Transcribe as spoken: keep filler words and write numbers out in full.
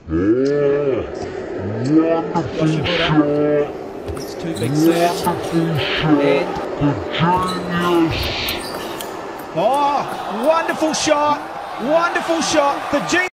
Yoshimura. It's too big set. In. Oh, wonderful shot. Wonderful shot. The G